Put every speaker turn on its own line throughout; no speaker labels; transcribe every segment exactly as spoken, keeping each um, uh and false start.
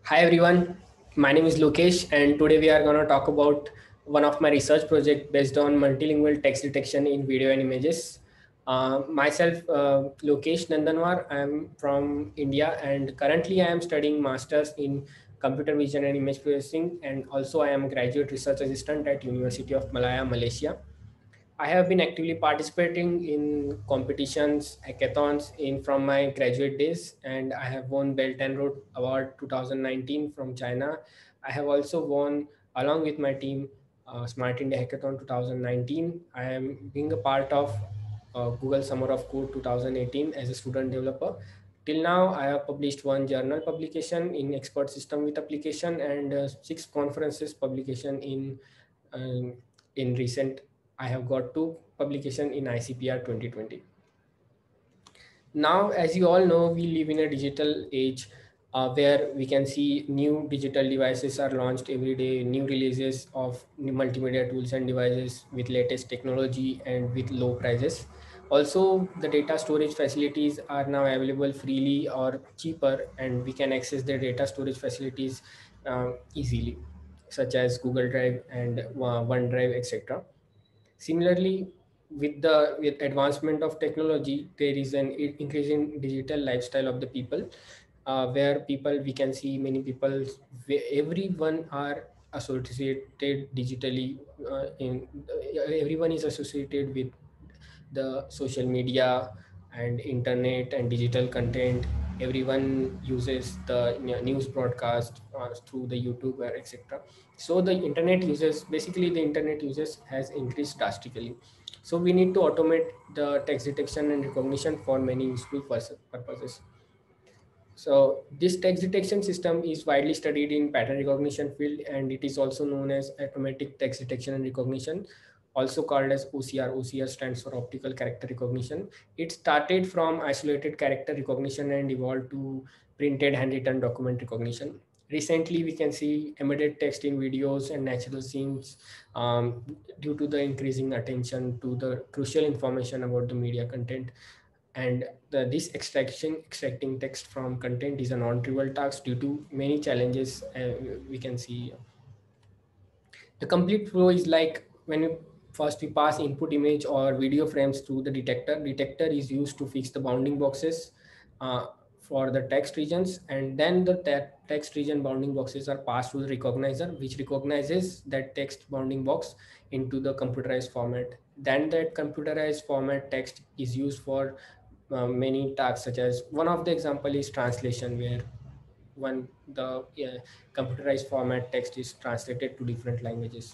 Hi everyone, my name is Lokesh and today we are going to talk about one of my research project based on multilingual text detection in video and images. Uh, myself, uh, Lokesh Nandanwar, I am from India and currently I am studying masters in computer vision and image processing, and also I am graduate research assistant at University of Malaya, Malaysia. I have been actively participating in competitions, hackathons in from my graduate days, and I have won Belt and Road Award twenty nineteen from China. I have also won along with my team uh, Smart India Hackathon twenty nineteen. I am being a part of uh, Google Summer of Code twenty eighteen as a student developer. Till now, I have published one journal publication in expert system with application and uh, six conferences publication in um, in recent. I have got two publication in I C P R twenty twenty. Now, as you all know, we live in a digital age uh, where we can see new digital devices are launched every day, new releases of new multimedia tools and devices with latest technology and with low prices. Also, the data storage facilities are now available freely or cheaper, and we can access the data storage facilities uh, easily, such as Google Drive and uh, OneDrive, et cetera. Similarly, with the with advancement of technology, there is an i- increase in digital lifestyle of the people, uh, where people we can see many people, where everyone are associated digitally. Uh, in Everyone is associated with the social media and internet and digital content. Everyone uses the you know, news broadcast uh, through the YouTube or etc. So the internet uses basically the internet uses has increased drastically. So we need to automate the text detection and recognition for many useful pers- purposes. So this text detection system is widely studied in pattern recognition field, and it is also known as automatic text detection and recognition, also called as O C R. O C R stands for optical character recognition. It started from isolated character recognition and evolved to printed handwritten document recognition. Recently, we can see embedded text in videos and natural scenes um, due to the increasing attention to the crucial information about the media content. And the, this extraction extracting text from content is a non-trivial task due to many challenges. Uh, we can see the complete flow is like when we first we pass input image or video frames through the detector. Detector is used to fix the bounding boxes uh, for the text regions, and then the te- text region bounding boxes are passed to the recognizer, which recognizes that text bounding box into the computerized format. Then that computerized format text is used for uh, many tasks, such as one of the example is translation, where when the uh, computerized format text is translated to different languages.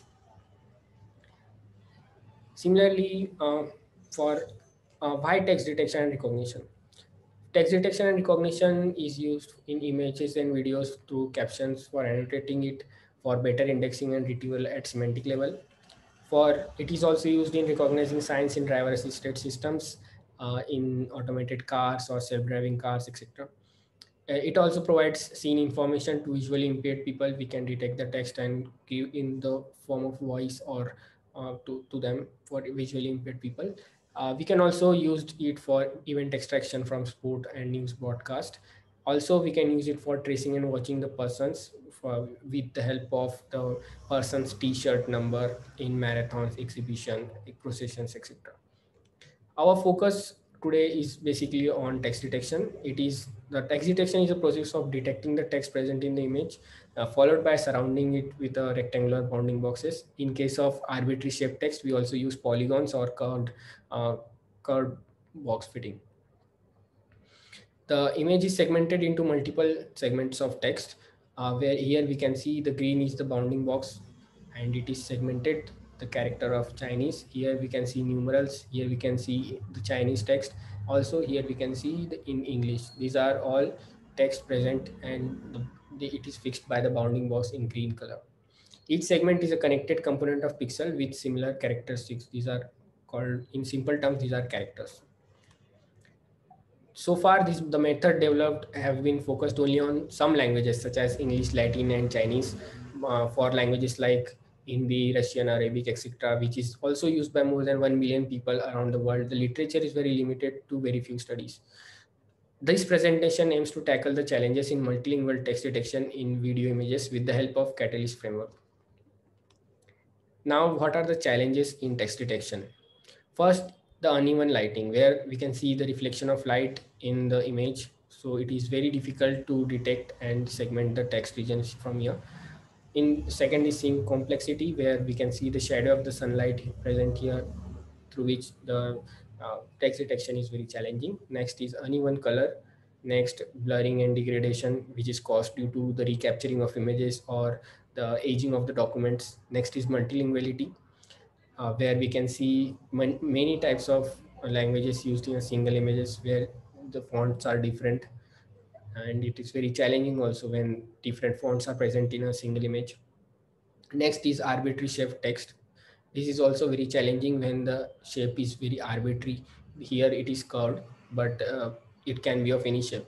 Similarly, uh, for uh, why text detection and recognition? Text detection and recognition is used in images and videos through captions for annotating it, for better indexing and retrieval at semantic level. For it is also used in recognizing signs in driver assisted systems, uh, in automated cars or self-driving cars, et cetera. Uh, It also provides scene information to visually impaired people. We can detect the text and give in the form of voice or uh, to, to them for visually impaired people. Uh, we can also use it for event extraction from sport and news broadcast. Also, we can use it for tracing and watching the persons for, with the help of the person's t-shirt number in marathons, exhibition, processions, et cetera. Our focus today is basically on text detection. It is the text detection is a process of detecting the text present in the image, uh, followed by surrounding it with a rectangular bounding boxes. In case of arbitrary shaped text, we also use polygons or curved, uh, curved box fitting. The image is segmented into multiple segments of text, uh, where here we can see the green is the bounding box and it is segmented the character of Chinese. Here we can see numerals. Here we can see the Chinese text. Also here we can see the in English. These are all text present, and the, the, it is fixed by the bounding box in green color. Each segment is a connected component of pixel with similar characteristics. These are called, in simple terms, these are characters. So far, this the method developed have been focused only on some languages such as English, Latin, and Chinese. Uh, for languages like Hindi, Russian, Arabic, et cetera, which is also used by more than one million people around the world. The literature is very limited to very few studies. This presentation aims to tackle the challenges in multilingual text detection in video images with the help of Catalyst framework. Now, what are the challenges in text detection? First, the uneven lighting, where we can see the reflection of light in the image. So it is very difficult to detect and segment the text regions from here. In second is seeing complexity, where we can see the shadow of the sunlight present here, through which the uh, text detection is very challenging. Next is uneven color. Next, blurring and degradation, which is caused due to the recapturing of images or the aging of the documents. Next is multilinguality, uh, where we can see man- many types of languages used in a single images, where the fonts are different, and it is very challenging also when different fonts are present in a single image. Next is arbitrary shape text. This is also very challenging when the shape is very arbitrary. Here it is curved, but uh, it can be of any shape.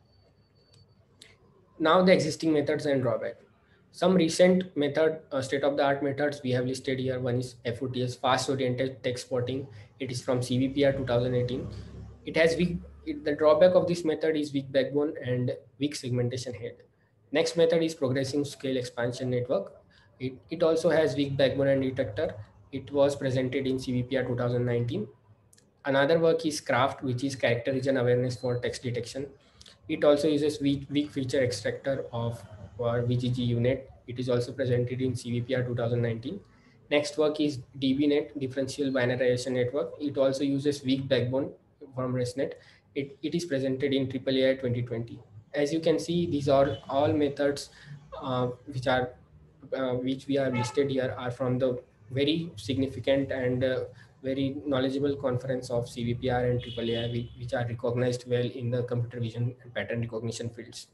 Now the existing methods and drawback. Some recent method, uh, state-of-the-art methods we have listed here. One is F O T S, Fast Oriented Text Spotting. It is from C V P R twenty eighteen. It has weak, it, the drawback of this method is weak backbone and weak segmentation head. Next method is Progressive Scale Expansion Network. It, it also has weak backbone and detector. It was presented in C V P R twenty nineteen. Another work is Craft, which is character region awareness for text detection. It also uses weak, weak feature extractor of or V G G unit. It is also presented in C V P R twenty nineteen. Next work is DBNet, Differential Binarization Network. It also uses weak backbone from ResNet. It, it is presented in triple A I twenty twenty. As you can see, these are all methods uh, which are uh, which we have listed here are from the very significant and uh, very knowledgeable conference of C V P R and triple A I, which are recognized well in the computer vision and pattern recognition fields.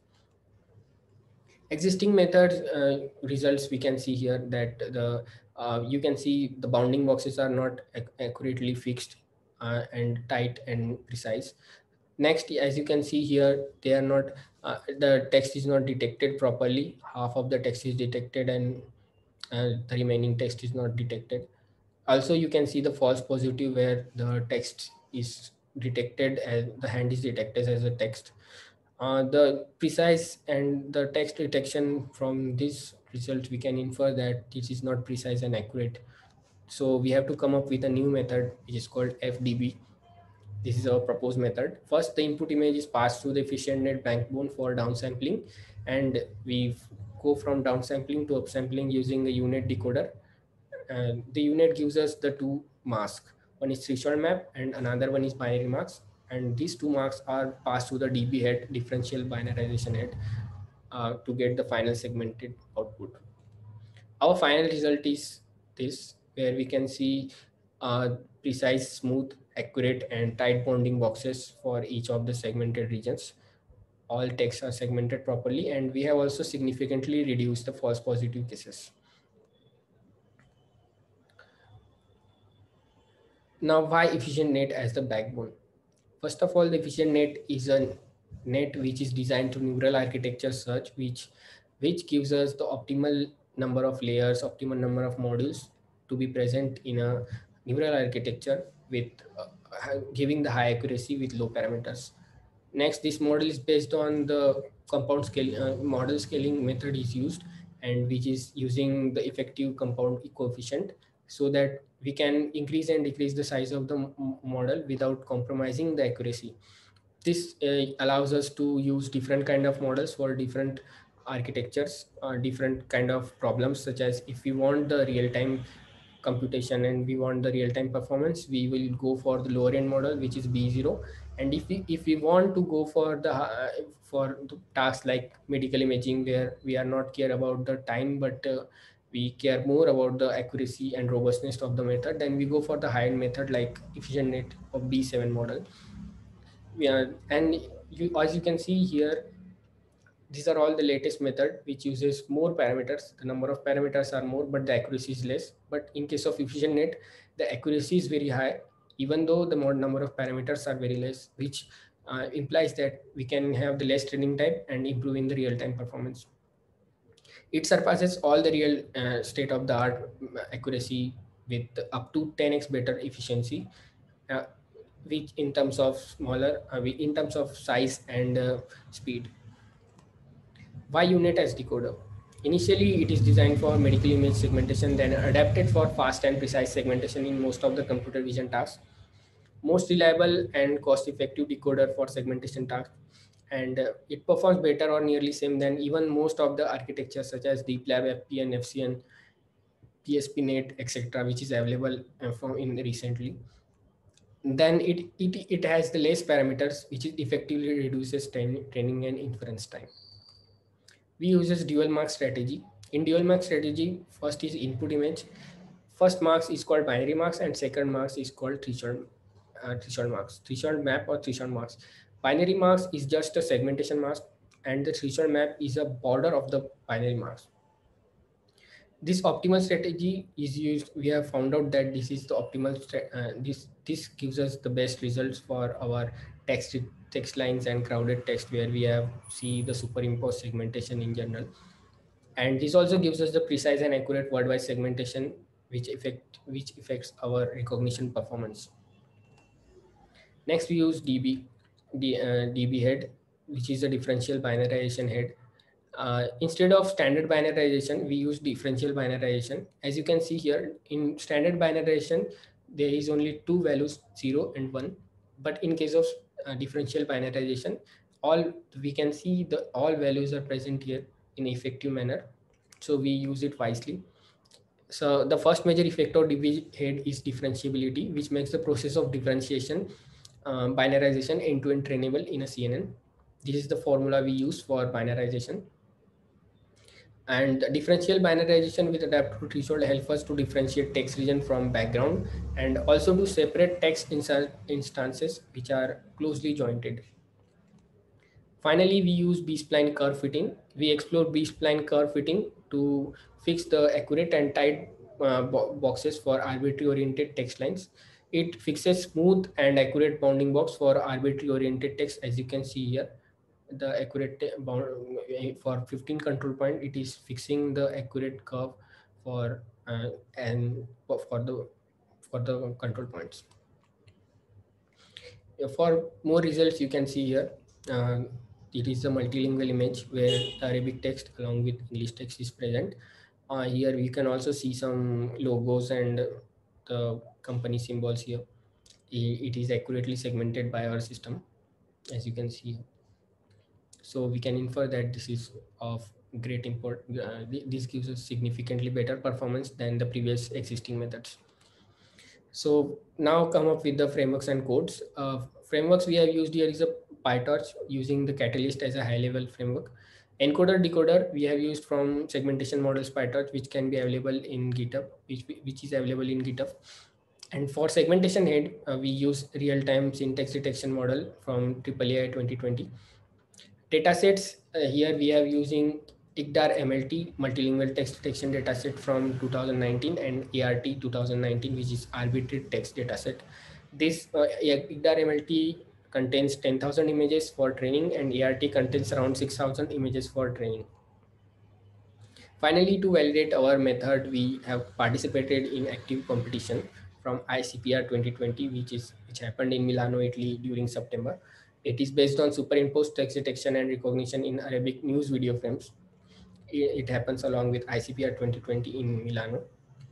Existing methods uh, results, we can see here that the uh, you can see the bounding boxes are not ac- accurately fixed uh, and tight and precise. Next, as you can see here, they are not uh, the text is not detected properly. Half of the text is detected and uh, the remaining text is not detected. Also, you can see the false positive, where the text is detected as the hand is detected as a text. Uh, the precise and the text detection, from this result we can infer that this is not precise and accurate. So we have to come up with a new method which is called F D B. This is our proposed method. First, the input image is passed through the efficient net backbone for downsampling, and we go from downsampling to upsampling using a unit decoder. And the unit gives us the two masks. One is threshold map and another one is binary marks. And these two marks are passed through the D B head, differential binarization head, uh, to get the final segmented output. Our final result is this, where we can see uh, precise, smooth, accurate, and tight bounding boxes for each of the segmented regions. All texts are segmented properly, and we have also significantly reduced the false positive cases. Now, why efficient net as the backbone? First of all, the efficient net is a net which is designed to neural architecture search, which which gives us the optimal number of layers, optimal number of modules to be present in a neural architecture with uh, ha- giving the high accuracy with low parameters. Next, this model is based on the compound scale uh, model scaling method is used, and which is using the effective compound coefficient, so that we can increase and decrease the size of the m- model without compromising the accuracy. This uh, allows us to use different kind of models for different architectures, uh, different kind of problems, such as if we want the real time computation and we want the real time performance, we will go for the lower end model, which is B zero. And if we if we want to go for the uh, for the tasks like medical imaging, where we are not care about the time, but uh, we care more about the accuracy and robustness of the method, then we go for the high end method like efficient net of B seven model. Yeah, and you, as you can see here, these are all the latest method which uses more parameters. The number of parameters are more, but the accuracy is less. But in case of efficient net, the accuracy is very high, even though the more number of parameters are very less, which uh, implies that we can have the less training time and improving the real time performance. It surpasses all the real uh, state of the art accuracy with up to ten x better efficiency. Uh, which in terms of smaller, uh, we- in terms of size and uh, speed. Why UNet as decoder? Initially, it is designed for medical image segmentation, then adapted for fast and precise segmentation in most of the computer vision tasks. Most reliable and cost-effective decoder for segmentation tasks, and uh, it performs better or nearly same than even most of the architectures such as DeepLab, F P N, F C N, P S P net, et cetera, which is available uh, from in recently. Then it, it it has the less parameters, which is effectively reduces training, training and inference time. We uses dual mark strategy. In dual mark strategy, first is input image. First marks is called binary marks, and second marks is called threshold uh, threshold marks, threshold map or threshold marks. Binary marks is just a segmentation mask, and the threshold map is a border of the binary marks. This optimal strategy is used. We have found out that this is the optimal uh, this this gives us the best results for our text text lines and crowded text, where we have see the superimposed segmentation in general. And this also gives us the precise and accurate word-wise segmentation, which affect which affects our recognition performance. Next, we use D B, the uh, D B head, which is a differential binarization head. Uh, instead of standard binarization, we use differential binarization. As you can see here, in standard binarization, there is only two values, zero and one. But in case of uh, differential binarization, all we can see the all values are present here in effective manner. So we use it wisely. So the first major effect of D B head is differentiability, which makes the process of differentiation, um, binarization end-to-end trainable in a C N N. This is the formula we use for binarization. And differential binarization with adaptive threshold help us to differentiate text region from background, and also to separate text insta- instances which are closely jointed. Finally, we use B-spline curve fitting. We explore B-spline curve fitting to fix the accurate and tight uh, bo- boxes for arbitrary oriented text lines. It fixes smooth and accurate bounding box for arbitrary oriented text, as you can see here. The accurate te- bound uh, for fifteen control point, it is fixing the accurate curve for uh, and for for the for the control points. Uh, For more results, you can see here. Uh, it is a multilingual image where the Arabic text along with English text is present. Uh, here we can also see some logos and the company symbols here. I- It is accurately segmented by our system, as you can see. So we can infer that this is of great import. Uh, th- this gives us significantly better performance than the previous existing methods. So now come up with the frameworks and codes. Uh, frameworks we have used here is a PyTorch using the Catalyst as a high level framework. Encoder decoder we have used from segmentation models PyTorch, which can be available in GitHub, which, which is available in GitHub. And for segmentation head, uh, we use real-time syntax detection model from triple A I twenty twenty. Datasets, uh, here we are using I G D A R M L T, multilingual text detection dataset from two thousand nineteen, and A R T twenty nineteen, which is arbitrary text dataset. This uh, I G D A R M L T contains ten thousand images for training, and A R T contains around six thousand images for training. Finally, to validate our method, we have participated in active competition from I C P R twenty twenty, which is which happened in Milano, Italy during September. It is based on superimposed text detection and recognition in Arabic news video frames. It, it happens along with I C P R twenty twenty in Milano.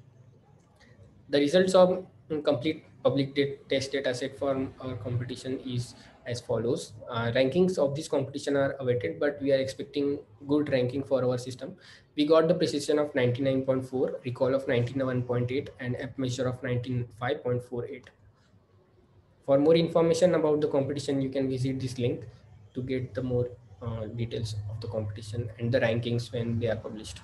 The results of mm, complete public da- test data set for our competition is as follows. Uh, rankings of this competition are awaited, but we are expecting good ranking for our system. We got the precision of ninety-nine point four, recall of ninety-one point eight, and app measure of ninety-five point four eight. For more information about the competition, you can visit this link to get the more uh, details of the competition and the rankings when they are published.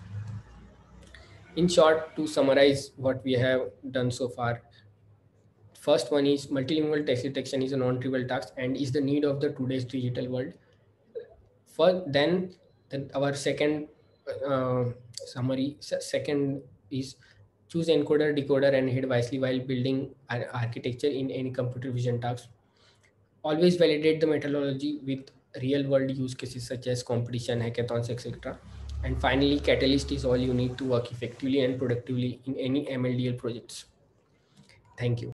In short, to summarize what we have done so far, first one is multilingual text detection is a non-trivial task and is the need of the today's digital world. For then, then our second uh, summary, se- second is choose encoder, decoder, and head wisely while building an architecture in any computer vision task. Always validate the methodology with real world use cases such as competition, hackathons, et cetera. And finally, Catalyst is all you need to work effectively and productively in any M L D L projects. Thank you.